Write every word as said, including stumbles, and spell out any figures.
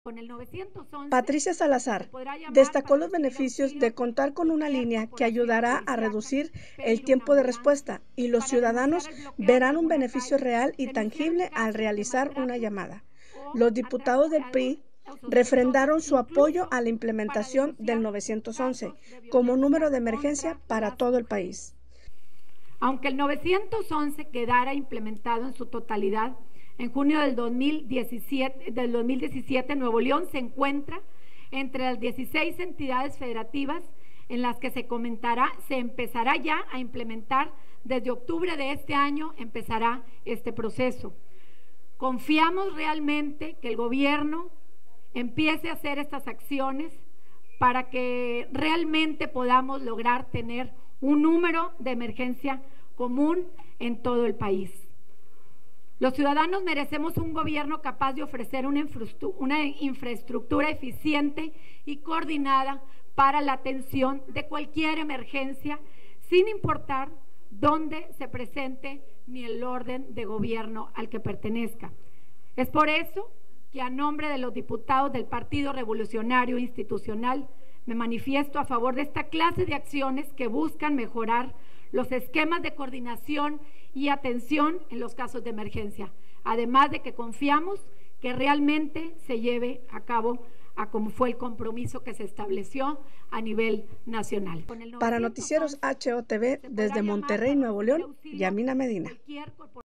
Con el novecientos once, Patricia Salazar destacó los beneficios de contar con una línea que ayudará a reducir el tiempo de respuesta y los ciudadanos verán un beneficio real y tangible al realizar una llamada. Los diputados del P R I refrendaron su apoyo a la implementación del novecientos once como número de emergencia para todo el país. Aunque el novecientos once quedara implementado en su totalidad, en junio del dos mil diecisiete, del dos mil diecisiete, Nuevo León se encuentra entre las dieciséis entidades federativas en las que se comentará, se empezará ya a implementar. Desde octubre de este año empezará este proceso. Confiamos realmente que el gobierno empiece a hacer estas acciones para que realmente podamos lograr tener un número de emergencia común en todo el país. Los ciudadanos merecemos un gobierno capaz de ofrecer una infraestructura eficiente y coordinada para la atención de cualquier emergencia, sin importar dónde se presente ni el orden de gobierno al que pertenezca. Es por eso que a nombre de los diputados del Partido Revolucionario Institucional me manifiesto a favor de esta clase de acciones que buscan mejorar los esquemas de coordinación y atención en los casos de emergencia, además de que confiamos que realmente se lleve a cabo a como fue el compromiso que se estableció a nivel nacional. Para Noticieros H O T V, desde Monterrey, Nuevo León, Yamina Medina.